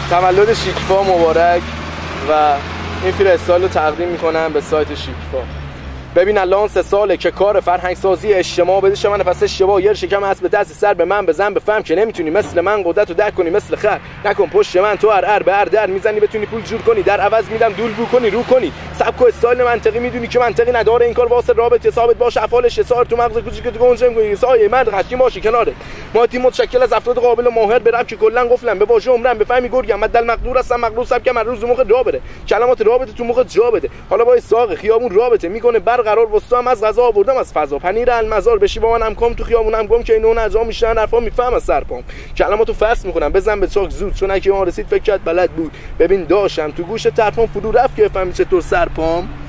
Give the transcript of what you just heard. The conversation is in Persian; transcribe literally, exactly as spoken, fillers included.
تولد شیکفا مبارک و این فریستایل رو تقدیم میکنم به سایت شیکفا. ببین الان سه ساله که کار فرهنگ سازی اجتماع بدش من، پس اشتباه یه شکم اسب دست سر به من بزن، بفهم که نمیتونی مثل من قدرت رو درک کنی، مثل خر نکن پشت من تو هر هر به هر در میزنی بتونی پول جور کنی، در عوض میدم دول بو کنی رو کنی، سبک و استایل منطقی میدونی که منطقی نداره، این کار واسه رابطه ثابت باشه، افعالش حسار تو مغز کوچیک تو گنجه میگی سایه من خطی ماشی کناره. ما تیم متشکل از افراد قابل و ماهر برم که کلا قفلن به واژه عمرم بفهمی گرگم مدل مقدور هستم مقدور سب که من روز موقع راه بره، کلمات رابطه تو موقع جا بده، حالا با ساق خیابون رابطه میکنه برقرار وسطام از غذا آوردم از فضا پنیر المزار بشی با منم کام تو خیابونم گم که اینو نجا میشن حرفا میفهم از سرپام، کلماتو فصل میکنم بزن به چاک زود چون اگه ما رسید فکر کرد بلد بود. ببین داشتم تو گوش طرفم فرو رفت که بفهمی چطور سرپام